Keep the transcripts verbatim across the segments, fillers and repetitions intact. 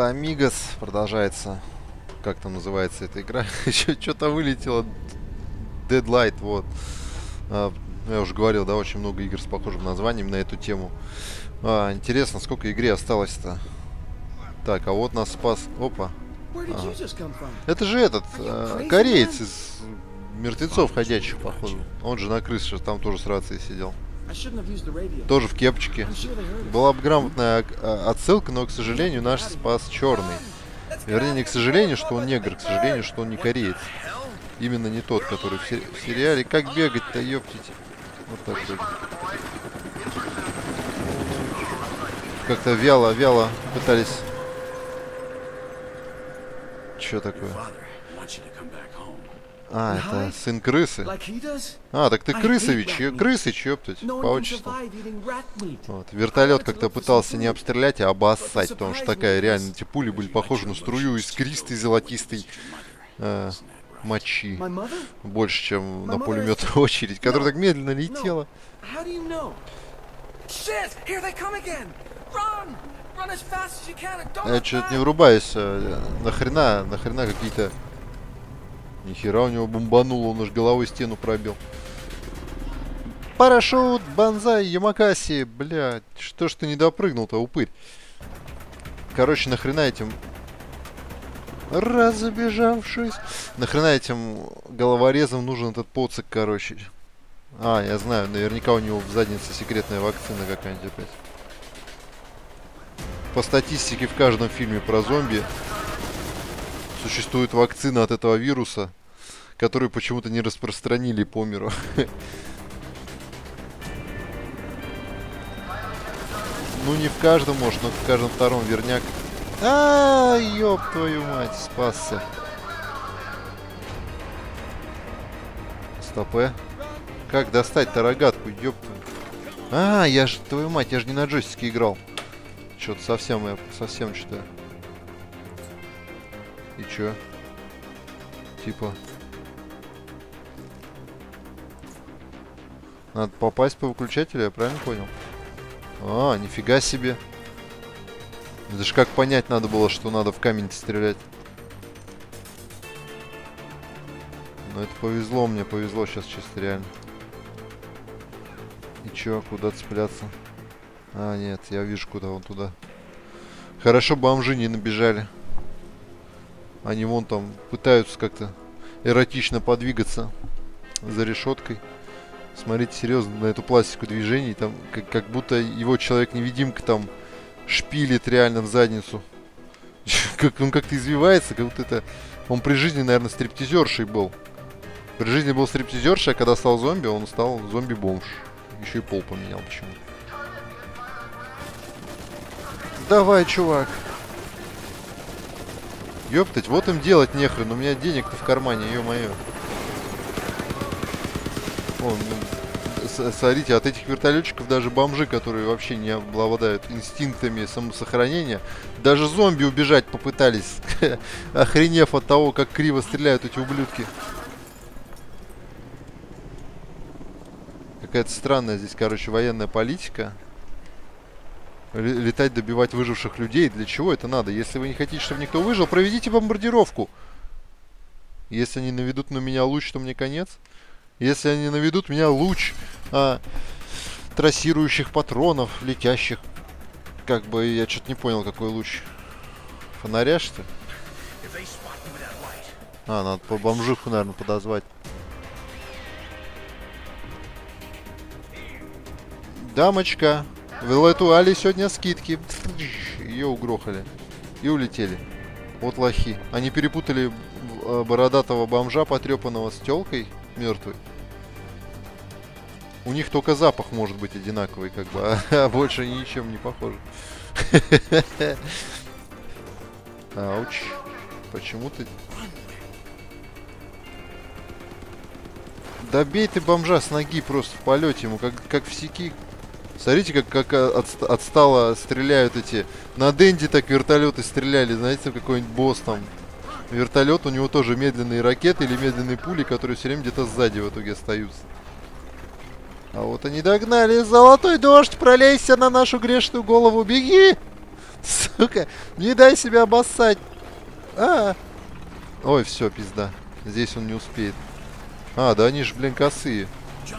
Hola Amigos. Продолжается. Как там называется эта игра? Что-то вылетело. Deadlight, вот. А, я уже говорил, да, очень много игр с похожим названием на эту тему. А, интересно, сколько игре осталось-то? Так, а вот нас спас... Опа. Ага. Это же этот, а, кореец из мертвецов ходячих, походу. Он же на крыше там тоже с рацией сидел. Тоже в кепчике. Была бы грамотная отсылка, но, к сожалению, наш спас черный. Вернее, не к сожалению, что он негр, к сожалению, что он не кореец. Именно не тот, который в, сери в сериале. Как бегать-то, ёптите. Вот так бегать. Как-то вяло-вяло пытались... Чё такое? А, это сын крысы. А, так ты крысович, крысыч, ёптать, по отчеству. Вот. Вертолет как-то пытался не обстрелять, а обоссать, потому что такая реально, эти пули были похожи на струю искристой золотистой э, мочи. Больше, чем на пулеметную очередь, которая так медленно летела. Я что-то не врубаюсь. Нахрена, нахрена какие-то... Нихера у него бомбануло, он аж головой стену пробил. Парашют, банзай, ямакаси, блядь. Что ж ты не допрыгнул-то, упырь? Короче, нахрена этим... Разбежавшись. Нахрена этим головорезом нужен этот поцик, короче. А, я знаю, наверняка у него в заднице секретная вакцина какая-нибудь опять. По статистике в каждом фильме про зомби существует вакцина от этого вируса, которую почему-то не распространили по миру. Ну не в каждом, может, но в каждом втором верняк. А, ёб твою мать, спасся. Стопэ. Как достать-то рогатку, ёб твою. А, я же, твою мать, я же не на джойстике играл. Что-то совсем, я совсем что-то. И чё? Типа... Надо попасть по выключателю, я правильно понял? А, нифига себе. Это же как понять надо было, что надо в камень стрелять. Но это повезло мне, повезло сейчас чисто реально. И чё, куда цепляться? А, нет, я вижу, куда он туда. Хорошо, бомжи не набежали. Они вон там пытаются как-то эротично подвигаться за решеткой. Смотрите серьезно на эту пластику движений. Там как, как будто его человек-невидимка там шпилит реально в задницу. Как он как-то извивается, как будто это... Он при жизни, наверное, стриптизершей был. При жизни был стриптизершей, а когда стал зомби, он стал зомби-бомж. Еще и пол поменял почему-то. Давай, чувак. Ёптать, вот им делать нехрен, у меня денег-то в кармане, ё-моё. Вон, ну, смотрите, от этих вертолетчиков даже бомжи, которые вообще не обладают инстинктами самосохранения, даже зомби убежать попытались, охренев от того, как криво стреляют эти ублюдки. Какая-то странная здесь, короче, военная политика. Летать, добивать выживших людей. Для чего это надо? Если вы не хотите, чтобы никто выжил, проведите бомбардировку. Если они наведут на меня луч, то мне конец. Если они наведут меня луч а, трассирующих патронов, летящих. Как бы, я что-то не понял, какой луч. Фонаря, что ли? А, надо по бомжиху, наверное, подозвать. Дамочка. В эту Али сегодня скидки. Ее угрохали. И улетели. Вот лохи. Они перепутали бородатого бомжа, потрепанного с тёлкой мертвой. У них только запах может быть одинаковый, как бы, а, а больше ничем не похоже. Ауч. Почему ты... Да бей ты бомжа с ноги просто в полете ему, как, как в сики. Смотрите, как, как от, отстало стреляют эти... На Дэнди так вертолеты стреляли. Знаете, какой-нибудь босс там. Вертолет, у него тоже медленные ракеты или медленные пули, которые все время где-то сзади в итоге остаются. А вот они догнали. Золотой дождь, пролейся на нашу грешную голову. Беги! Сука, не дай себя обоссать. А! Ой, все, пизда. Здесь он не успеет. А, да они же, блин, косые.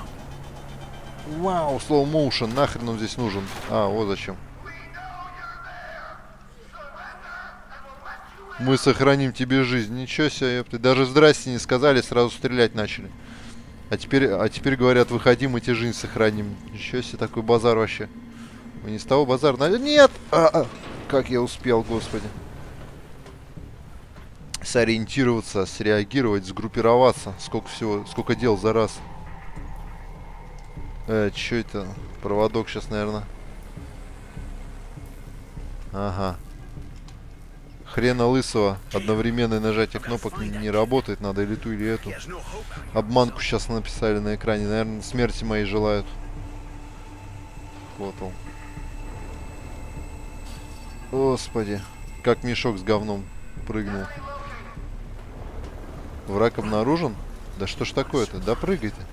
Вау, slow motion, нахрен он здесь нужен? А, вот зачем. Мы сохраним тебе жизнь. Ничего себе, ёпты. Даже здрасте не сказали, сразу стрелять начали. А теперь, а теперь говорят, выходи, мы тебе жизнь сохраним. Ничего себе, такой базар вообще. Вы не с того базара? Нет! А -а. Как я успел, господи. Сориентироваться, среагировать, сгруппироваться. Сколько всего, сколько дел за раз. Э, что это? Проводок сейчас, наверное. Ага. Хрена лысого. Одновременное нажатие кнопок не, не работает. Надо или ту, или эту. Обманку сейчас написали на экране. Наверное, смерти моей желают. Вот он. Господи. Как мешок с говном прыгнул. Враг обнаружен? Да что ж такое-то? Да прыгай ты.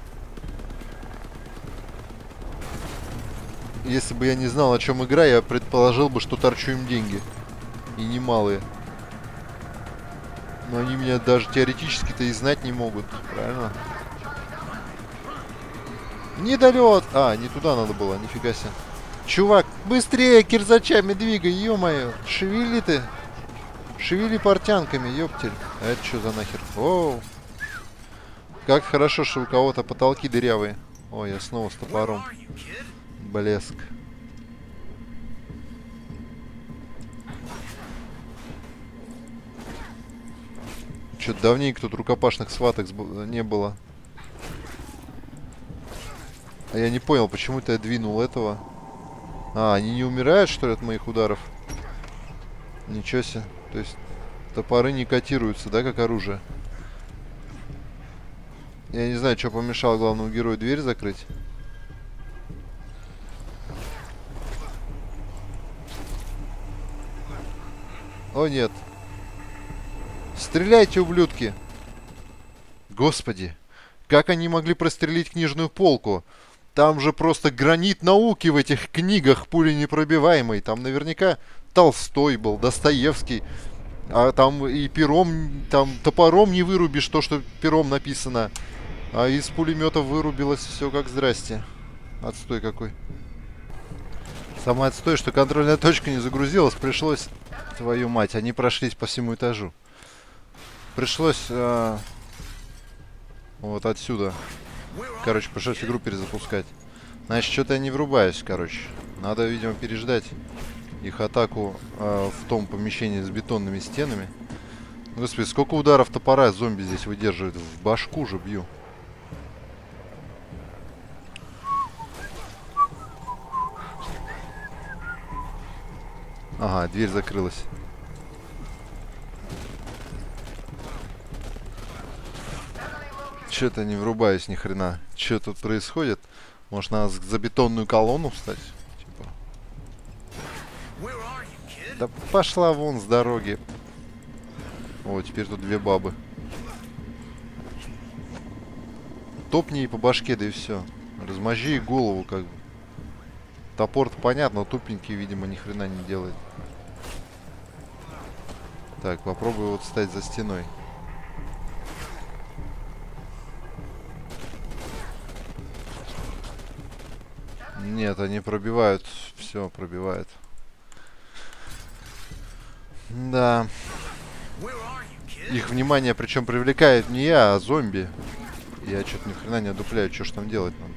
Если бы я не знал, о чем игра, я предположил бы, что торчу им деньги. И немалые. Но они меня даже теоретически-то и знать не могут. Правильно? Недолет! А, не туда надо было, нифига себе. Чувак, быстрее кирзачами двигай, ё-моё. Шевели ты. Шевели портянками, ёптель. А это что за нахер? Оу. Как хорошо, что у кого-то потолки дырявые. Ой, я снова с топором. Блеск. Что-то давненько тут рукопашных схваток не было. А я не понял, почему-то я двинул этого. А, они не умирают, что ли, от моих ударов? Ничего себе. То есть топоры не котируются, да, как оружие? Я не знаю, что помешало главному герою дверь закрыть. О, нет. Стреляйте, ублюдки! Господи, как они могли прострелить книжную полку? Там же просто гранит науки в этих книгах пуленепробиваемый. Там наверняка Толстой был, Достоевский. А там и пером, там топором не вырубишь то, что пером написано. А из пулеметов вырубилось все как здрасте. Отстой какой. Самое отстой, что контрольная точка не загрузилась. Пришлось... Твою мать, они прошлись по всему этажу. Пришлось... Э, вот отсюда. Короче, пришлось игру перезапускать. Значит, что-то я не врубаюсь, короче. Надо, видимо, переждать их атаку э, в том помещении с бетонными стенами. Господи, сколько ударов топора зомби здесь выдерживает? В башку же бью. Ага, дверь закрылась. Че-то не врубаюсь ни хрена. Че тут происходит? Может, надо за бетонную колонну встать? Типа. Да пошла вон с дороги. О, теперь тут две бабы. Топни ей по башке, да и все. Размажи ей голову, как бы. Топор-то понятно, но тупенький, видимо, ни хрена не делает. Так, попробую вот встать за стеной. Нет, они пробивают. Все, пробивают. Да. Их внимание причем привлекает не я, а зомби. Я что-то ни хрена не одупляю, что ж там делать надо.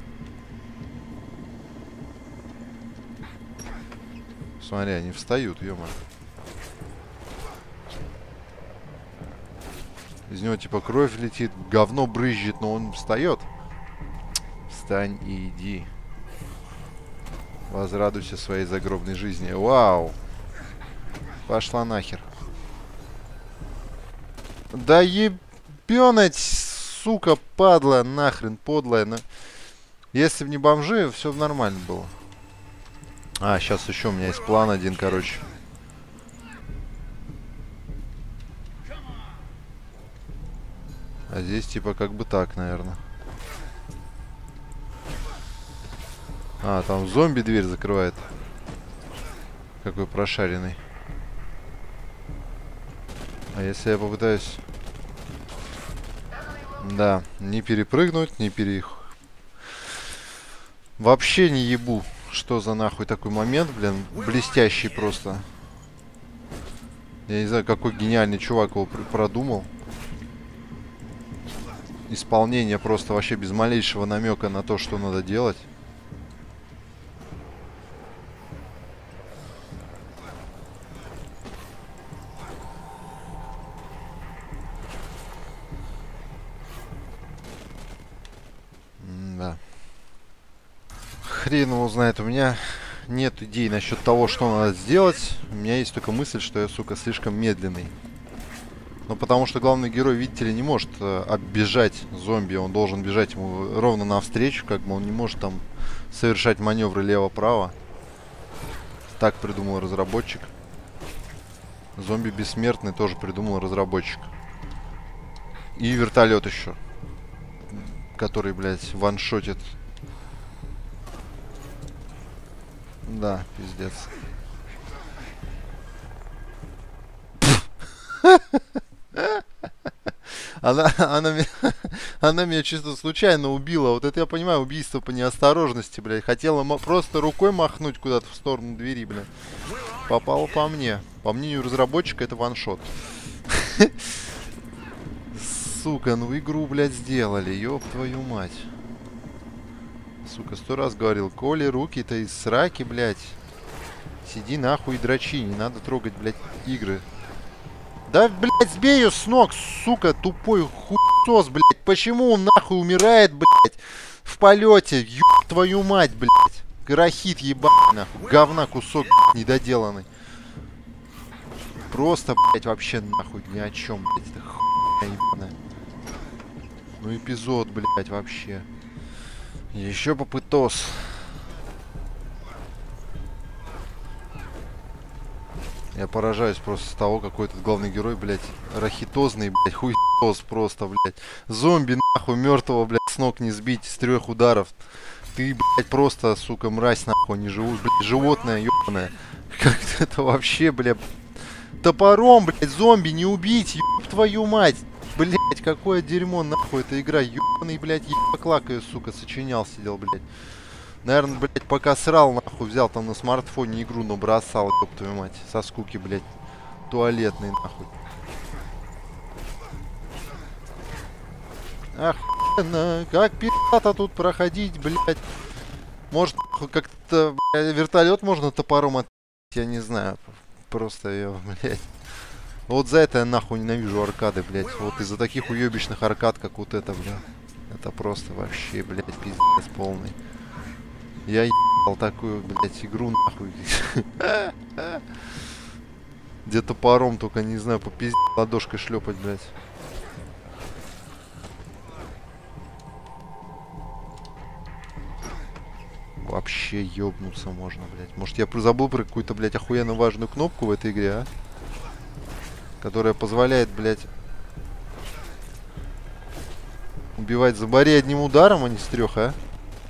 Смотри, они встают, ё-моё. Из него типа кровь летит, говно брызжет, но он встает. Встань и иди. Возрадуйся своей загробной жизни. Вау. Пошла нахер. Да ебёнать, сука, падла, нахрен, подлая. На... Если бы не бомжи, все нормально было. А, сейчас еще у меня есть план один, короче. А здесь типа как бы так, наверное. А, там зомби дверь закрывает. Какой прошаренный. А если я попытаюсь... Да, не перепрыгнуть, не пере... Вообще не ебу. Что за нахуй такой момент, блин. Блестящий просто. Я не знаю, какой гениальный чувак его пр продумал. Исполнение просто вообще без малейшего намека на то, что надо делать. Да. Хрен его знает. У меня нет идей насчет того, что надо сделать. У меня есть только мысль, что я, сука, слишком медленный. Ну, потому что главный герой, видите ли, не может э, оббежать зомби. Он должен бежать ему ровно навстречу. Как бы он не может там совершать маневры лево-право. Так придумал разработчик. Зомби бессмертный тоже придумал разработчик. И вертолет еще. Который, блядь, ваншотит. Да, пиздец. Она, она, меня, она меня чисто случайно убила. Вот это я понимаю, убийство по неосторожности, блядь. Хотела просто рукой махнуть куда-то в сторону двери, блядь. Попала по мне. По мнению разработчика, это ваншот. Сука, ну игру, блядь, сделали. Ёб твою мать. Сука, сто раз говорил. Коли руки-то из сраки, блядь. Сиди нахуй и дрочи. Не надо трогать, блядь, игры. Да, блядь, сбей ее с ног, сука, тупой хуйсос, блядь. Почему он нахуй умирает, блядь, в полете? Ёб твою мать, блядь. Горохит ебаный, нахуй. Говна кусок, блядь, недоделанный. Просто, блядь, вообще нахуй ни о чем, блядь. Это хуйня ебаная. Ну эпизод, блядь, вообще. Еще попытос. Я поражаюсь просто с того, какой этот главный герой, блядь, рахитозный, блядь, хуйтос просто, блядь. Зомби, нахуй, мертвого, блядь, с ног не сбить, с трех ударов. Ты, блядь, просто, сука, мразь, нахуй, не живу, блядь, животное, ебаное. Как это вообще, блядь, топором, блядь, зомби не убить, еб твою мать. Блядь, какое дерьмо, нахуй, эта игра, ебаный, блядь, ебаклак ее, сука, сочинял, сидел, блядь. Наверное, блядь, пока срал, нахуй, взял там на смартфоне игру, но бросал, ёб твою мать. Со скуки, блядь. Туалетный, нахуй. Охуенно. Как пирата тут проходить, блядь. Может, как-то, вертолет можно топором от... Я не знаю. Просто я, блядь. Вот за это я нахуй ненавижу аркады, блядь. Вот из-за таких уебищных аркад, как вот это, блядь. Это просто вообще, блядь, пиздец полный. Я ебал такую, блядь, игру нахуй. Где топором, только не знаю, по пизде ладошкой шлепать, блядь. Вообще ёбнуться можно, блядь. Может, я забыл про какую-то, блядь, охуенно важную кнопку в этой игре, а? Которая позволяет, блядь, убивать зомбари одним ударом, а не с трех, а?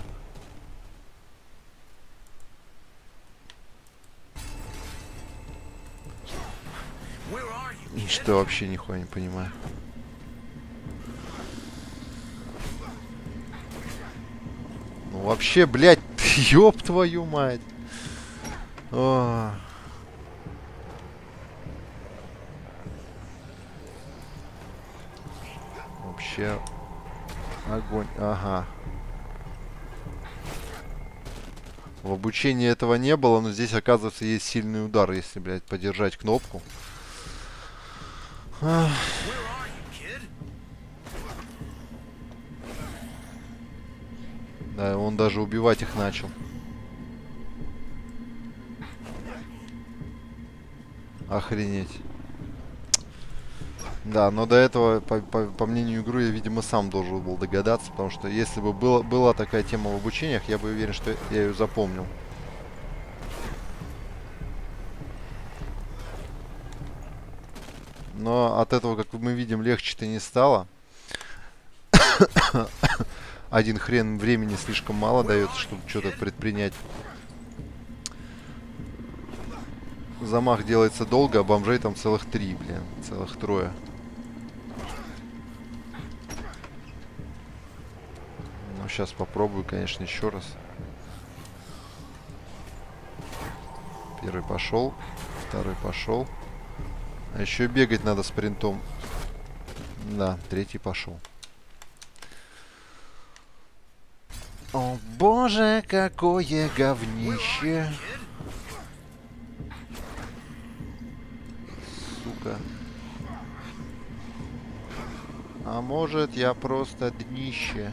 Что вообще нихуя не понимаю. Ну вообще, блядь, ёб твою мать. О. Вообще огонь. Ага. В обучении этого не было, но здесь, оказывается, есть сильный удар, если, блядь, подержать кнопку. Ах. Да, он даже убивать их начал. Охренеть. Да, но до этого, по, по, по мнению игры, я, видимо, сам должен был догадаться, потому что если бы было, была такая тема в обучениях, я бы уверен, что я ее запомнил. Но от этого, как мы видим, легче-то не стало. Один хрен времени слишком мало дается, чтобы что-то предпринять. замах делается долго, а бомжей там целых три, блин. Целых трое. Ну, сейчас попробую, конечно, еще раз. Первый пошел. Второй пошел. А еще бегать надо спринтом. Да, третий пошел. О боже, какое говнище. Сука. А может, я просто днище.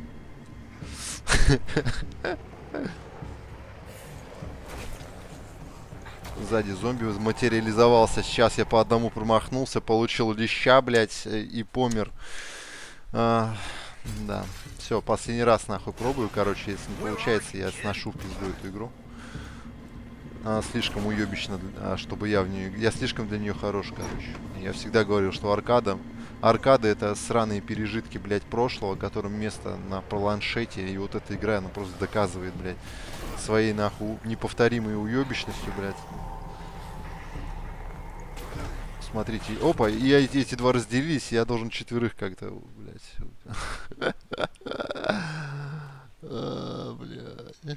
Сзади зомби материализовался. Сейчас я по одному промахнулся, получил леща, блядь, и помер. А, да. Все, последний раз нахуй пробую. Короче, если не получается, я сношу в пизду эту игру. Она слишком уебищна, чтобы я в нее... Я слишком для нее хорош, короче. Я всегда говорил, что аркада... Аркада — это сраные пережитки, блядь, прошлого, которым место на планшете. И вот эта игра, она просто доказывает, блядь, своей, нахуй, неповторимой уебищностью, блядь. Смотрите. Опа, и эти, эти два разделились, и я должен четверых как-то, блядь. Блядь.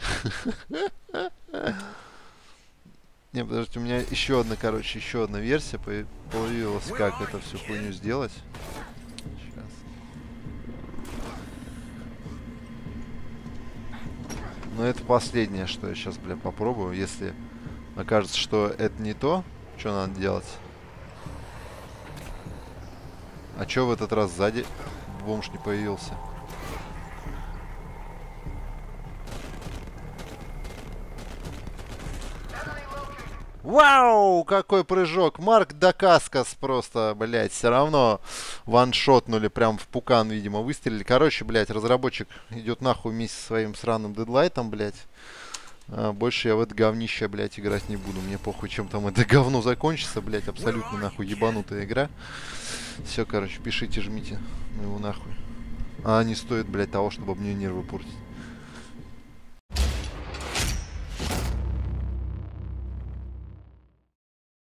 Не, подождите, у меня еще одна, короче, еще одна версия появилась, как это всю хуйню сделать. Сейчас. Но это последнее, что я сейчас, бля, попробую. Если окажется, что это не то, что надо делать. А чё в этот раз сзади бомж не появился? Вау, какой прыжок. Марк Дакаскас просто, блядь, все равно ваншотнули, прям в пукан, видимо, выстрелили. Короче, блядь, разработчик идет нахуй вместе со своим сраным дедлайтом, блядь. А, больше я в это говнище, блядь, играть не буду. Мне похуй, чем там это говно закончится, блядь, абсолютно нахуй ебанутая игра. Все, короче, пишите, жмите. Ну его нахуй. А не стоит, блядь, того, чтобы об нее нервы портить.